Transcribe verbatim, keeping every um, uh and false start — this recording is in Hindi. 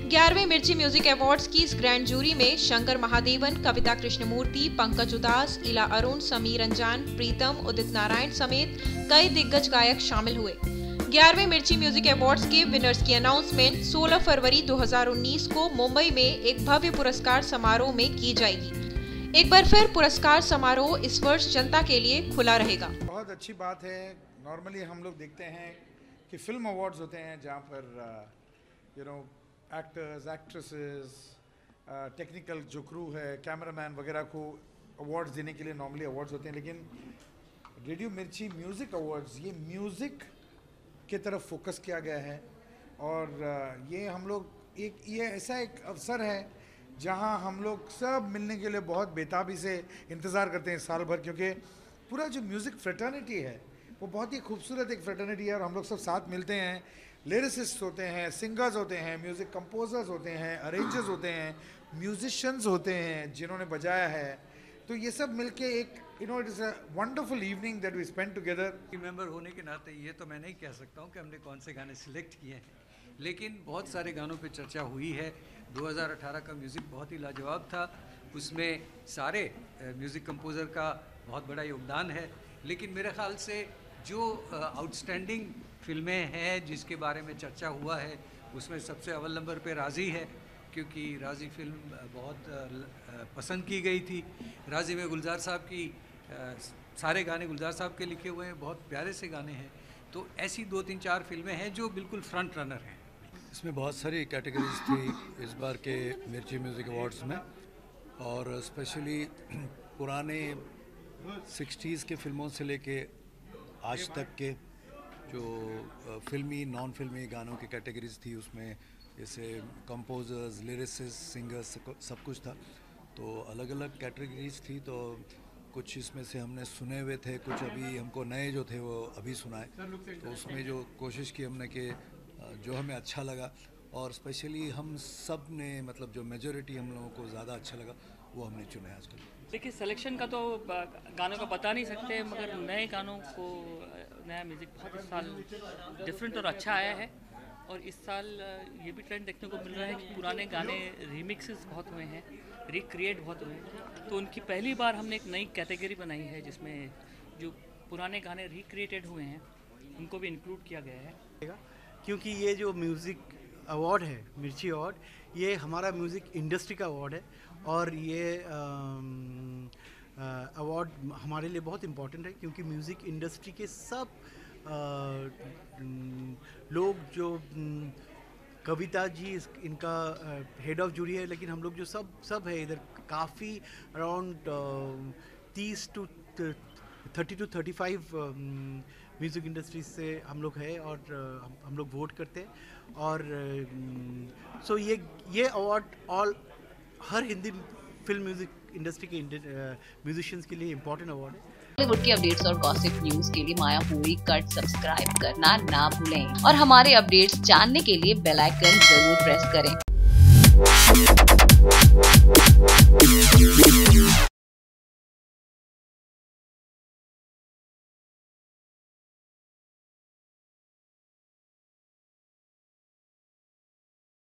ग्यारहवें मिर्ची म्यूजिक अवार्ड्स की इस ग्रैंड जूरी में शंकर महादेवन, कविता कृष्णमूर्ति, पंकज उदास, इला अरुण, समीर अंजान, प्रीतम, उदित नारायण समेत कई दिग्गज गायक शामिल हुए। ग्यारहवें मिर्ची म्यूजिक अवार्ड्स के विनर्स की अनाउंसमेंट सोलह फरवरी दो हज़ार उन्नीस को मुंबई में एक भव्य पुरस्कार समारोह में की जाएगी। एक बार फिर पुरस्कार समारोह इस वर्ष जनता के लिए खुला रहेगा। बहुत अच्छी बात है। नॉर्मली हम लोग देखते हैं कि फिल्म अवार्ड्स होते हैं जहाँ पर you know actors, actresses, technical जो क्रू है, कैमरामैन वगैरह को अवार्ड्स देने के लिए नॉर्मली अवार्ड्स होते हैं, लेकिन रेडियो मिर्ची म्यूज़िक अवार्ड्स ये म्यूज़िक की तरफ फोकस किया गया है। और uh, ये हम लोग एक ये ऐसा एक अवसर है जहां हम लोग सब मिलने के लिए बहुत बेताबी से इंतज़ार करते हैं साल भर, क्योंकि पूरा जो म्यूज़िक फ्रेटर्निटी है वो बहुत ही खूबसूरत एक फ्रेटर्निटी है। और हम लोग सब साथ मिलते हैं, लिरिसिस्ट होते हैं, सिंगर्स होते हैं, म्यूज़िक कंपोजर्स होते हैं, अरेंजर्स होते हैं, म्यूजिशियंस होते हैं जिन्होंने बजाया है। तो ये सब मिलके एक you know it is a wonderful evening that we spend together. Member होने के नाते ये तो मैं नहीं कह सकता हूँ कि हमने कौन से गाने सिलेक्ट किए हैं, लेकिन बहुत सारे गानों पे चर्चा हुई है। दो हज़ार अठारह का म्यूज़िक बहुत ही लाजवाब था, उसमें सारे म्यूज़िक कंपोज़र का बहुत बड़ा योगदान है। लेकिन मेरे ख़्याल से जो आउटस्टैंडिंग फिल्में हैं जिसके बारे में चर्चा हुआ है उसमें सबसे अव्वल नंबर पे राज़ी है, क्योंकि राज़ी फिल्म बहुत पसंद की गई थी। राज़ी में गुलजार साहब की सारे गाने गुलजार साहब के लिखे हुए हैं, बहुत प्यारे से गाने हैं। तो ऐसी दो तीन चार फिल्में हैं जो बिल्कुल फ्रंट रनर हैं। इसमें बहुत सारी कैटेगरीज थी इस बार के मिर्ची म्यूज़िक अवार्ड्स में, और स्पेशली पुराने सिक्सटीज़ के फिल्मों से लेके आज तक के जो फिल्मी नॉन फिल्मी गानों की कैटेगरीज थी, उसमें जैसे कंपोजर्स, लिरिसिस्ट, सिंगर्स सब कुछ था। तो अलग अलग कैटेगरीज थी। तो कुछ इसमें से हमने सुने हुए थे, कुछ अभी हमको नए जो थे वो अभी सुनाए। तो उसमें जो कोशिश की हमने कि जो हमें अच्छा लगा, और स्पेशली हम सब ने मतलब जो मेजॉरिटी हम लोगों को ज़्यादा अच्छा लगा वो हमने चुने आजकल। देखिए, सिलेक्शन का तो गानों का बता नहीं सकते, मगर नए गानों को नया म्यूज़िक बहुत इस साल डिफरेंट और अच्छा आया है। और इस साल ये भी ट्रेंड देखने को मिल रहा है कि पुराने गाने रीमिक्सेस बहुत हुए हैं, रिक्रिएट बहुत हुए हैं। तो उनकी पहली बार हमने एक नई कैटेगरी बनाई है जिसमें जो पुराने गाने रिक्रिएटेड हुए हैं उनको भी इंक्लूड किया गया है। क्योंकि ये जो म्यूज़िक अवार्ड है, मिर्ची अवार्ड, ये हमारा म्यूज़िक इंडस्ट्री का अवार्ड है। और ये अवार्ड हमारे लिए बहुत इम्पॉर्टेंट है, क्योंकि म्यूज़िक इंडस्ट्री के सब आ, लोग जो कविता जी इनका हेड ऑफ जूरी है, लेकिन हम लोग जो सब सब है इधर काफ़ी अराउंड तीस two thirty two thirty five music industry से हम लोग है, और uh, हम लोग वोट करते हैं। और सो uh, so ये ये अवार्ड ऑल हर हिंदी फिल्म म्यूज़िक इंडस्ट्री के म्यूजिशियंस के लिए इम्पोर्टेंट अवार्ड है। बॉलीवुड की अपडेट्स और गॉसिप न्यूज के लिए माया पूरी कट सब्सक्राइब करना ना भूलें, और हमारे अपडेट्स जानने के लिए बेल आइकन जरूर प्रेस करें।